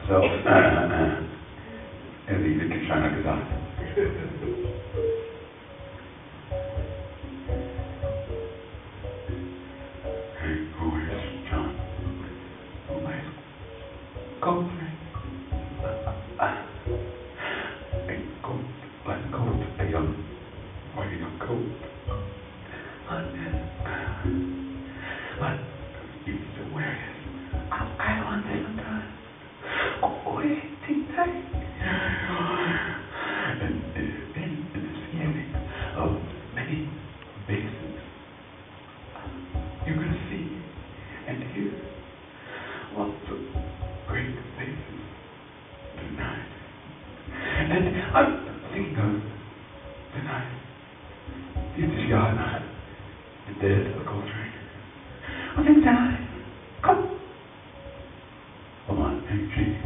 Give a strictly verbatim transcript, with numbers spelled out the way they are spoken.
So, äh, äh, er sieht wirklich kleiner gesagt. Hey, who is John? Who is Goldring? A goat, like a goat, a young, riding a goat. And then, but you still wear it. I, I want this sometimes. Oh, it's tight. And in the beginning of many faces, you're going to see and hear lots of great faces tonight. And I'm thinking of tonight, it's God, the dead of Coltrane. I think tonight, come. Come on, hey, G.